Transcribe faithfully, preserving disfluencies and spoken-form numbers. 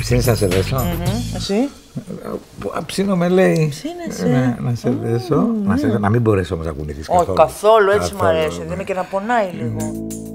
Ψήνεις να σε δέσω. Mm-hmm. Εσύ. Ψήνω με λέει. Ψήνεσαι. Ναι, να σε δέσω. Mm-hmm. Να, σε, να μην μπορέσω όμως να κουνηθείς καθόλου. Όχι καθόλου, έτσι μου αρέσει. Δεν είναι και να πονάει λίγο.